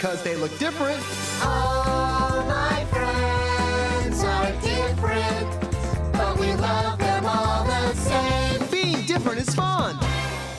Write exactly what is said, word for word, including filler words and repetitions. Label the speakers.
Speaker 1: because they look different.
Speaker 2: All my friends are different, but we love them all the same.
Speaker 1: Being different is fine.